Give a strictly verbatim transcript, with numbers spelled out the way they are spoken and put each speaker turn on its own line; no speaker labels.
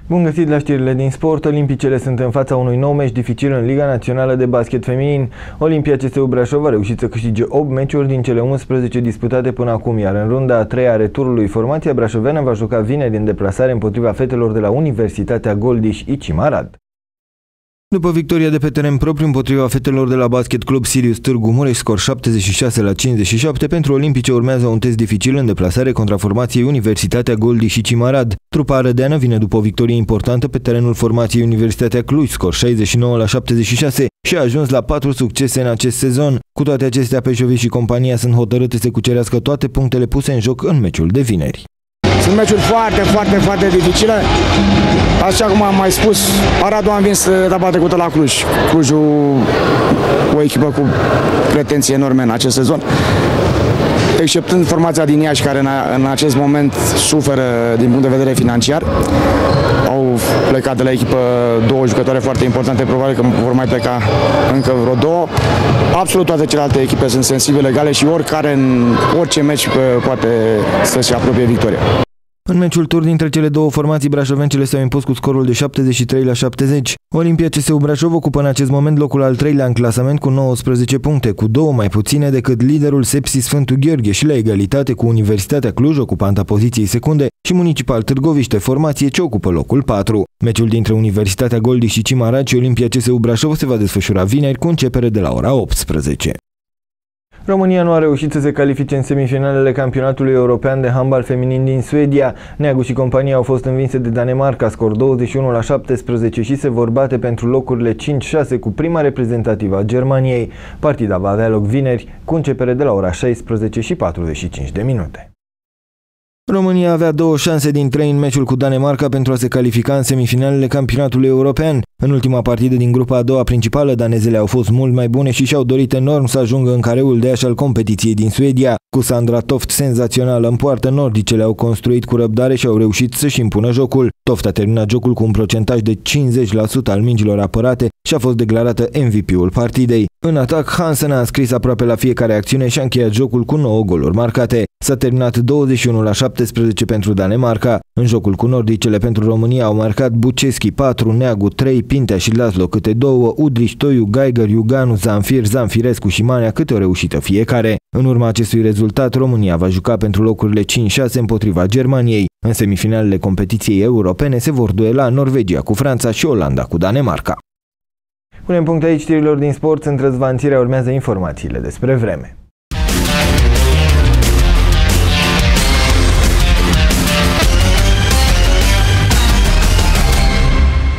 Bun găsit la știrile din sport. Olimpicele sunt în fața unui nou meci dificil în Liga Națională de Basket Feminin. Olimpia C S U Brașov a reușit să câștige opt meciuri din cele unsprezece disputate până acum, iar în runda a treia a returului, formația brașoveană va juca vineri în deplasare împotriva fetelor de la Universitatea Goldiș-Ici Marad. După victoria de pe teren propriu împotriva fetelor de la Basket Club Sirius Târgu Mureș, scor șaptezeci și șase la cincizeci și șapte, pentru olimpice urmează un test dificil în deplasare contra formației Universitatea Goldiș-Ici Marad. Trupa arădeană vine după o victorie importantă pe terenul formației Universitatea Cluj, scor șaizeci și nouă la șaptezeci și șase, și a ajuns la patru succese în acest sezon. Cu toate acestea, Peșovici și compania sunt hotărâte să cucerească toate punctele puse în joc în meciul de vineri.
Sunt meciuri foarte, foarte, foarte dificile. Așa cum am mai spus, Aradul a învins etapa trecută la Cluj. Clujul, o echipă cu pretenții enorme în acest sezon, exceptând formația din Iași, care în acest moment suferă din punct de vedere financiar. Au plecat de la echipă două jucătoare foarte importante, probabil că vor mai pleca încă vreo două. Absolut toate celelalte echipe sunt sensibile, egale și oricare în orice meci poate să-și apropie victoria.
În meciul tur dintre cele două formații, brașovencele s-au impus cu scorul de șaptezeci și trei la șaptezeci. Olimpia C S U Brașov ocupă în acest moment locul al treilea în clasament cu nouăsprezece puncte, cu două mai puține decât liderul Sepsi Sfântul Gheorghe, și la egalitate cu Universitatea Cluj, ocupanta poziției secunde, și Municipal Târgoviște, formație ce ocupă locul patru. Meciul dintre Universitatea Goldiș-Ici Marad și Olimpia C S U Brașov se va desfășura vineri cu începere de la ora optsprezece. România nu a reușit să se califice în semifinalele campionatului european de handbal feminin din Suedia. Neagu și compania au fost învinse de Danemarca, scor douăzeci și unu la șaptesprezece, și se vor bate pentru locurile cinci șase cu prima reprezentativă a Germaniei. Partida va avea loc vineri, cu începere de la ora șaisprezece și patruzeci și cinci de minute. România avea două șanse din trei în meciul cu Danemarca pentru a se califica în semifinalele campionatului european. În ultima partidă din grupa a doua principală, danezele au fost mult mai bune și și-au dorit enorm să ajungă în careul de Iași al competiției din Suedia. Cu Sandra Toft senzațională în poartă, nordicele au construit cu răbdare și au reușit să-și impună jocul. Toft a terminat jocul cu un procentaj de cincizeci la sută al mingilor apărate și a fost declarată M V P-ul partidei. În atac, Hansen a înscris aproape la fiecare acțiune și a încheiat jocul cu nouă goluri marcate. S-a terminat douăzeci și unu la șaptesprezece pentru Danemarca. În jocul cu nordicele pentru România au marcat Buceschi patru, Neagu trei, Pintea și Laszlo câte două, Udriș, Toiu, Geiger, Iuganu, Zanfir, Zanfirescu și Manea câte o reușită fiecare. În urma acestui rezultat, România va juca pentru locurile cinci șase împotriva Germaniei. În semifinalele competiției europene se vor duela Norvegia cu Franța și Olanda cu Danemarca. Punem punct aici știrilor din sport. Sunt Răzvan Țirea, urmează informațiile despre vreme.